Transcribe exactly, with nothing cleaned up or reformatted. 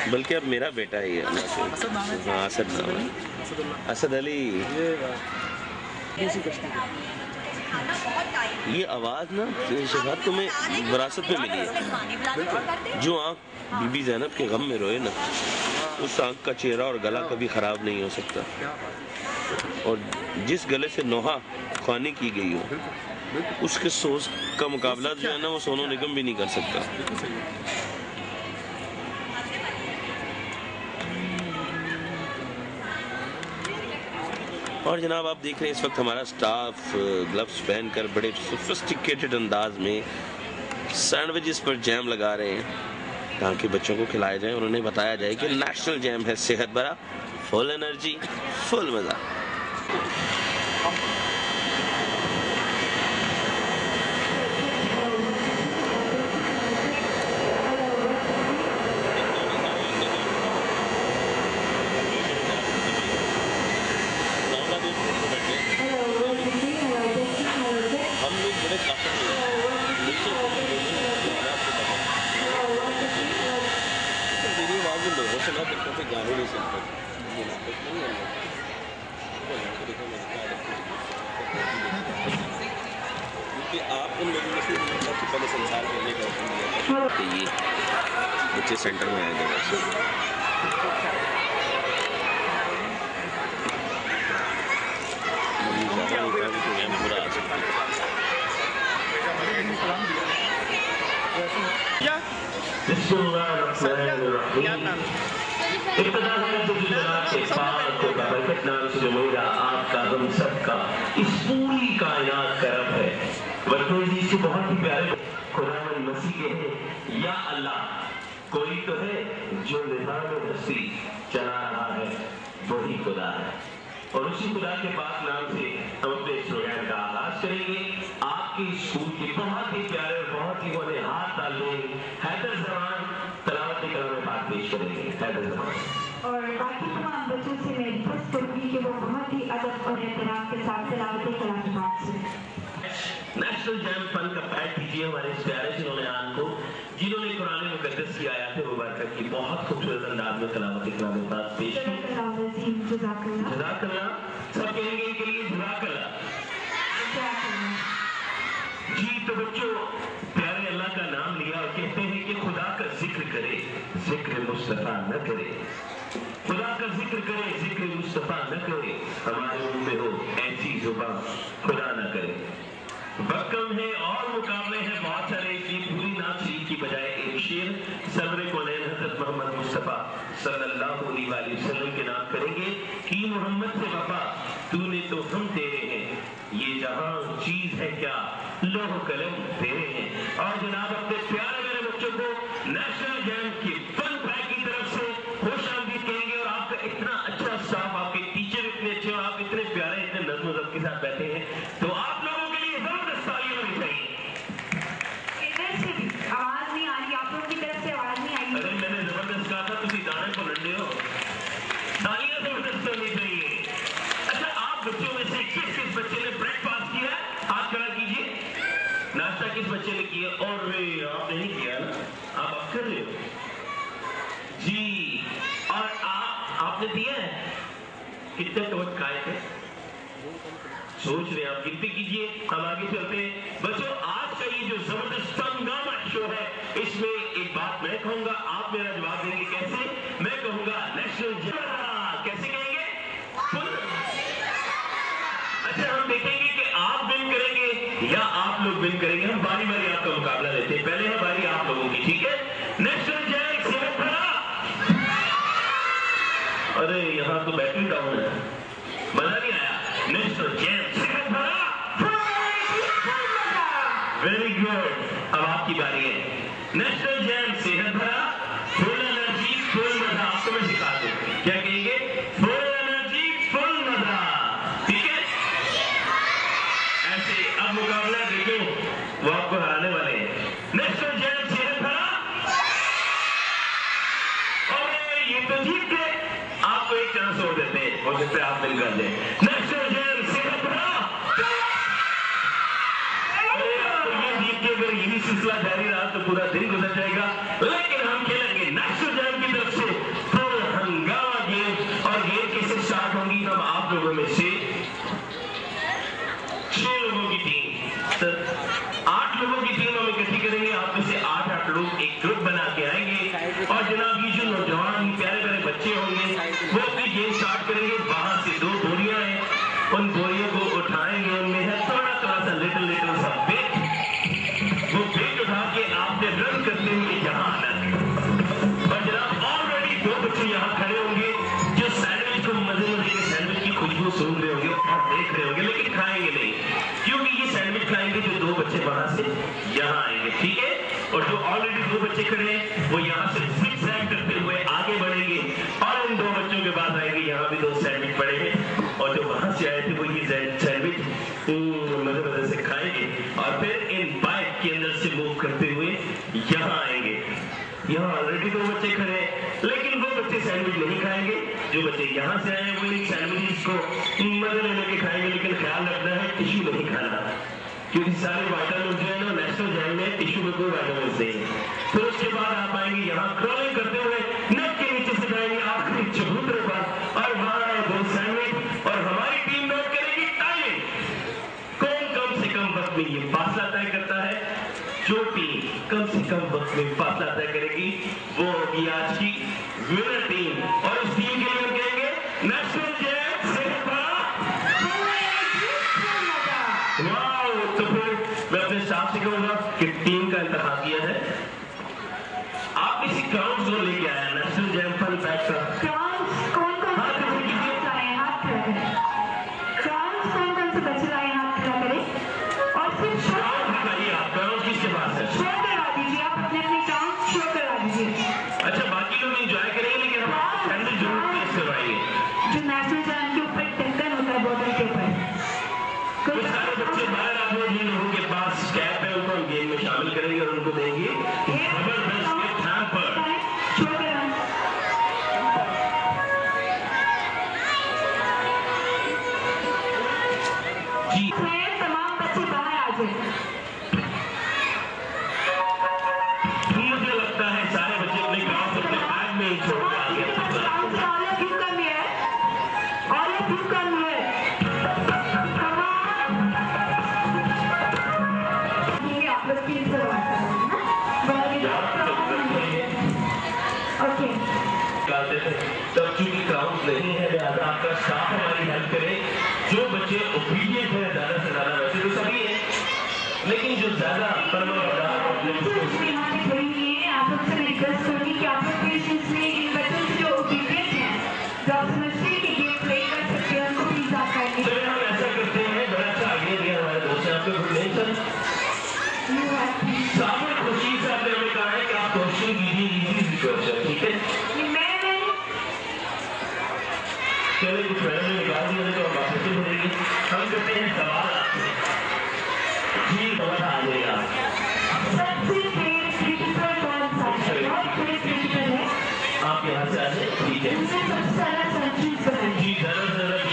बल्कि अब मेरा बेटा ही है। हाँ असद नाम है, असद अली। ये आवाज़ ना शहबाज तुम्हें विरासत में मिली है। जो आँख बीबी ज़ैनब के गम में रोए ना, उस आँख का चेहरा और गला कभी ख़राब नहीं हो सकता। और जिस गले से नोहा ख़्वानी की गई हो, उसके सोच का मुकाबला जो है ना वो सोनू निगम भी नहीं कर सकता। और जनाब आप देख रहे हैं इस वक्त हमारा स्टाफ ग्लव्स पहनकर बड़े सोफिस्टिकेटेड अंदाज में सैंडविचेस पर जैम लगा रहे हैं ताकि बच्चों को खिलाया जाए और उन्हें बताया जाए कि नेशनल जैम है सेहत भरा, फुल एनर्जी, फुल मज़ा। आप उन लोगों में से सबसे पहले संसार करने का हुक्म दिया था कि ये बच्चे सेंटर में आएंगे। बुरा आ सकता आपका हम सबका इस पूरी कायनात का रब है। वरना इसके बहुत ही प्यारे खुदावन मसीह के हैं, या अल्लाह कोई तो है जो निज़ाम हस्ती चला रहा है, वही खुदा है। और उसी खुदा के पाक नाम से हम अपने इस प्रोग्राम का आगाज करेंगे। आपके स्कूल के बहुत ही प्यारे और बहुत ही बोले हाथ डाल रहे हैदर जमान तलावत कलाम में बात पेश करेंगे। हैदर जमान और बाकी तमाम बच्चों से मैं रिक्वेस्ट करूंगी कि वो बहुत ही अदब और एहतराम के साथ तलावत कलाम की बात सुने। नेशनल जैम फंड का पैक कीजिए हमारे इस प्यारे से नौजवान को जिन्होंने कुरान मुकद्दस की आयत मुबारक की बहुत खूबसूरत अंदाज में तलावत कलाम में बात पेश की। जज़ाकल्लाह। सब कहेंगे के लिए जज़ाकल्लाह। जी तो बच्चों प्यारे अल्लाह का नाम लिया और कहते हैं कि खुदा का जिक्र करे, जिक्र मुस्तफा न करे। खुदा का जिक्र करे, जिक्र मुस्तफा न करे। हमारे मुंह में हो ऐसी जुबान खुदा न करे। वक्त कम है और मुकाबले हैं बहुत सारे, इसलिए पूरी नात शरीफ की बजाय एक शेर सरवरे कौनैन हज़रत मोहम्मद मुस्तफा सल्लल्लाहु अलैहि वसल्लम के नाम करेंगे कि मोहम्मद से वफा तूने तो हम तेरे हैं, ये जहां चीज है क्या लोह कलम तेरे हैं। और जनाब अपने प्यारे मेरे बच्चों को नेशनल जैम की फन पैक की तरफ से खुश आमदीद कहेंगे। और आपका इतना अच्छा स्टाफ, आपके टीचर इतने अच्छे और आप इतने प्यारे इतने नज़्म ज़ब्त के साथ बैठे हैं, तो आप लोगों के लिए जबरदस्त तालियां होनी चाहिए। इधर से भी आवाज नहीं आ रही, आप लोगों की तरफ से आवाज नहीं आई। अरे मैंने जबरदस्त कहा था, तुम दाने को लंडे हो। तालियां जबरदस्त होनी चाहिए। अच्छा आप बच्चों में से किस किस बच्चे ने ब्रेकफास्ट किया है? हाथ खड़ा कीजिए। नाश्ता किस बच्चे ने किया? और आपने नहीं किया ना, आप अब कर रहे हो जी। और आप आपने दिया है? कितने टोट खाए थे? सोच रहे हैं आप, गिनती कीजिए। हम आगे चलते हैं बच्चों। आज का ये जो जबरदस्त हंगामा शो है, इसमें एक बात मैं कहूंगा, आप मेरा जवाब देंगे कैसे? मैं कहूंगा नेशनल जैम। कैसे कहेंगे? अच्छा हम देखेंगे कि आप विन करेंगे या आप लोग विन करेंगे। हम बारी बारी आपका मुकाबला लेते हैं। पहले है बारी आप लोगों की, ठीक है? नेशनल जैम सेहत भरा। अरे यहाँ तो बैटरी डाउन है, मजा नहीं आया। नेशनल जैम सेहत भरा। Very good. अब आपकी बारी है। नेशनल जैम सेहत भरा, फुल एनर्जी फुल मजा। आपको मैं सिखा दूं क्या कहेंगे? फुल एनर्जी फुल मजा, ठीक है? ऐसे अब मुकाबला देखो, वो आपको हराने वाले हैं। नेशनल जैम सेहत भरा। और ये तो जीत गए। आपको एक चांस और देते हैं, हो सकता है आप मिल कर दें। नेशनल जैम सेहत भरा। अगर यही सिलसिला जारी रहा तो पूरा दिन गुजर जाएगा, लेकिन हम खेलेंगे नेशनल जैम की तरफ से करेंगे, वहां से दो बोरियां हैं, उन बोरियों को उठाएंगे, उनमें है थोड़ा थोड़ा सा लिटिल लिटिल सा वेट, वो वेट उठा के आपने रन करते हुए यहाँ आना है। और जनाब ऑलरेडी दो बच्चे यहाँ खड़े होंगे जो सैंडविच को मजे मजे के सैंडविच की खुशबू सूंघ रहे होंगे और देख रहे होंगे, लेकिन खाएंगे नहीं, क्योंकि ये सैंडविच खाएंगे जो दो बच्चे वहां से यहाँ आएंगे, ठीक है। और जो ऑलरेडी दो बच्चे खड़े हैं वो यहाँ से zigzag करते हुए आगे बढ़ेंगे और इन दो बच्चों के बाद आएंगे, यहाँ भी दो सैंडविच पड़े हैं और जो वहां से आए थे वो ये सैंडविच मजे मजे से खाएंगे और फिर इन बाइक के अंदर से मूव करते हुए यहाँ आएंगे। यहाँ ऑलरेडी दो बच्चे खड़े हैं, लेकिन वो बच्चे सैंडविच नहीं खाएंगे, जो बच्चे यहाँ से आए हैं वो इन सैंडविच को मजे लेने के खाएंगे, लेकिन ख्याल रखना है टिश्यू नहीं खाना, क्योंकि सारे वाइटामिन जो है ना नेशनल जैम में टिश्यू में कोई वाइटामिन नहीं है। फिर उसके बाद आप आएंगे यहाँ क्रॉलिंग करते हुए नेट के नीचे से जाएंगे आखिरी चबूतरे पर और वहां आए दो सैंडविच और हमारी टीम नोट करेगी टाइमिंग, कौन कम से कम वक्त में ये फासला तय करता है। जो टीम कम से कम वक्त में फासला तय करेगी वो होगी आज की विनर टीम, और इस टीम के लिए हम कहेंगे नेशनल जैम से तो फिर मैं अपने स्टाफ से कहूंगा कि टीम का इंतखाब किया है, आप किसी क्राउन जो लेके आया नेशनल जैम फन पैक का क्राउन्स कौन कौन से बच्चे लाए हैं, हाथ खड़ा करें। क्राउन्स कौन कौन से बच्चे लाए हैं, हाथ खड़ा करें। और सिर्फ शो क्राउन दिखाइए आप, क्राउन किसके पास है, शो करवा दीजिए, आप अपने अपने क्राउन्स शो करवा दीजिए। अच्छा बाकी लोग एंजॉय करेंगे, लेकिन हम सैंडविच जरूर टेस्ट करवाएंगे। जो नेशनल जैम के ऊपर ढक्कन होता है बॉटल के ऊपर, कुछ सारे बच्चे बाहर आ गए जिन लोगों के पास कैप है उनको हम गेम में शामिल करेंगे और उनको देंगे जबरदस्त गिफ्ट हैम्पर। शो करवा जी तमाम बच्चे बाहर आ जाए। मुझे लगता है सारे बच्चे अपने क्लास अपने बैग में ही छोड़ के आ गए। All of you come here. All of you come here. Come on. ये आप लोग तीन से बात करेंगे ना? Okay. तब चूंकि क्राउन नहीं है लिहाजा आपका स्टाफ हमारी हेल्प करे, जो बच्चे ओबीडियंट है ज्यादा से ज्यादा, वैसे तो सभी है लेकिन जो ज्यादा यहाँ पे कोई नहीं है, आप लोग से मैं रिक्वेस्ट करूंगी कि आप लोग पेशेंस में इन बच्चों से जो ओबीडियंट हैं, जो आप समझते हैं कि गेम प्ले कर सकते हैं, उनको प्लीज आप काइंडली चलिए हम ऐसा करते हैं, बड़ा अच्छा आइडिया दिया हमारे दोस्त ने, आपके गुड नहीं सर सामने खुशी से आपने हमें कहा है कि आप क्वेश्चन कीजिए इजी क्वेश्चन, ठीक है। चलिए कुछ मैडम ने निकाल दिया तो हम वापस से बोलेंगे, हम करते हैं सवाल आपसे जी बहुत आ जाएगा। सबसे क्रिटिकल कौन सा है, बहुत क्रिटिकल है, आप यहाँ से आ जाए, ठीक है उसमें सबसे ज्यादा सेंचुरीज बनाई जी, जरा जरा